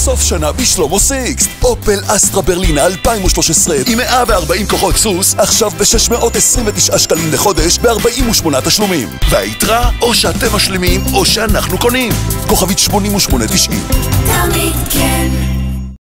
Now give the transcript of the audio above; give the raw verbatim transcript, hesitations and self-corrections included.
סוף שנה בשלמה סיקסט. אופל אסטרה ברלינה אלפיים ושלוש עשרה עם מאה וארבעים כוחות סוס, עכשיו ב-שש מאות עשרים ותשעה שקלים לחודש ב-ארבעים ושמונה תשלומים. והיתרה, או שאתם משלימים או שאנחנו קונים. כוכבית שמונים ושמונה תשעים. תמיד כן.